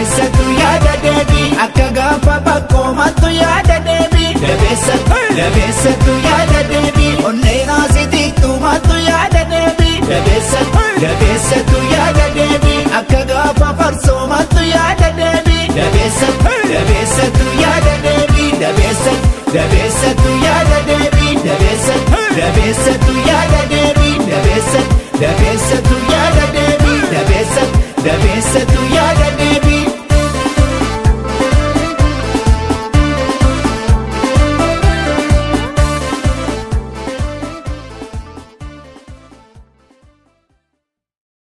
dabeessatu yaada deebii akka gaafa bakkoomatu yaada deebii dabeessatu yaada deebii onnee naasiti tumatu yaada deebii dabeessatu yaada deebii akka gaafa farsoomatu yaada deebii dabeessatu yaada deebii dabeessatu yaada deebii dabeessatu yaada deebii dabeessatu yaada deebii dabeessatu yaada deebii